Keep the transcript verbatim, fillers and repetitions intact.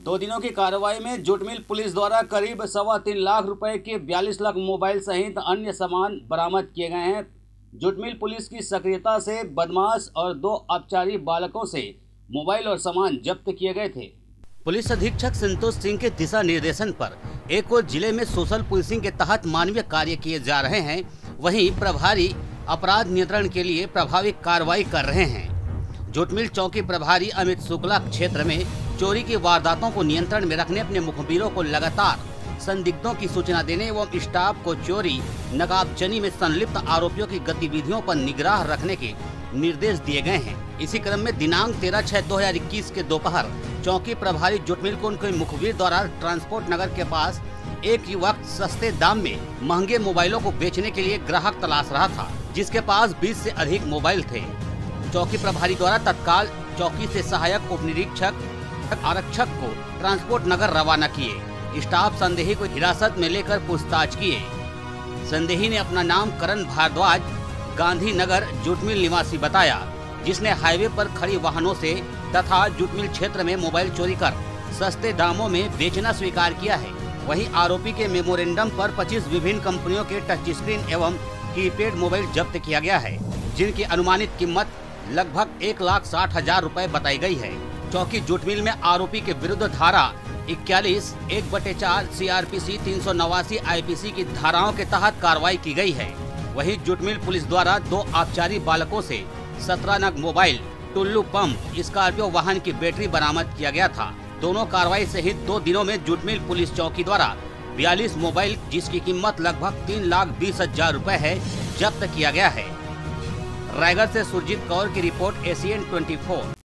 दो दिनों की कार्रवाई में जुटमिल पुलिस द्वारा करीब सवा तीन लाख रुपए के बयालीस लाख मोबाइल सहित अन्य सामान बरामद किए गए हैं। जुटमिल पुलिस की सक्रियता से बदमाश और दो अपचारी बालकों से मोबाइल और सामान जब्त किए गए थे। पुलिस अधीक्षक संतोष सिंह के दिशा निर्देशन पर एक और जिले में सोशल पुलिसिंग के तहत मानवीय कार्य किए जा रहे हैं, वहीं प्रभारी अपराध नियंत्रण के लिए प्रभावी कार्रवाई कर रहे हैं। जुटमिल चौकी प्रभारी अमित शुक्ला क्षेत्र में चोरी की वारदातों को नियंत्रण में रखने अपने मुखबिरों को लगातार संदिग्धों की सूचना देने एवं स्टाफ को चोरी नकाबचनी में संलिप्त आरोपियों की गतिविधियों पर निगराह रखने के निर्देश दिए गए हैं। इसी क्रम में दिनांक तेरह छह दो हजार इक्कीस के दोपहर चौकी प्रभारी जुटमिल को उनके मुखबिर द्वारा ट्रांसपोर्ट नगर के पास एक युवक सस्ते दाम में महंगे मोबाइलों को बेचने के लिए ग्राहक तलाश रहा था, जिसके पास बीस से अधिक मोबाइल थे। चौकी प्रभारी द्वारा तत्काल चौकी से सहायक उप निरीक्षक आरक्षक को ट्रांसपोर्ट नगर रवाना किए। स्टाफ संदेही को हिरासत में लेकर पूछताछ किए। संदेही ने अपना नाम करण भारद्वाज गांधीनगर जुटमिल निवासी बताया, जिसने हाईवे पर खड़ी वाहनों से तथा जुटमिल क्षेत्र में मोबाइल चोरी कर सस्ते दामों में बेचना स्वीकार किया है। वहीं आरोपी के मेमोरेंडम पर पच्चीस विभिन्न कंपनियों के टच स्क्रीन एवं कीपैड मोबाइल जब्त किया गया है, जिनकी अनुमानित कीमत लगभग एक लाख साठ हजार रूपए बताई गई है। चौकी जुटमिल में आरोपी के विरुद्ध धारा इक्यालीस एक बटे चार सी आर पी सी तीन सौ नवासी आई पी सी की धाराओं के तहत कार्रवाई की गई है। वहीं जुटमिल पुलिस द्वारा दो अपचारी बालकों से सत्रह नग मोबाइल, टुल्लू पंप, स्कॉर्पियो वाहन की बैटरी बरामद किया गया था। दोनों कार्रवाई सहित दो दिनों में जुटमिल पुलिस चौकी द्वारा बयालीस मोबाइल, जिसकी कीमत लगभग तीन लाख बीस हजार रूपए है, जब्त किया गया है। रायगढ़ से सुरजीत कौर की रिपोर्ट एशियन चौबीस।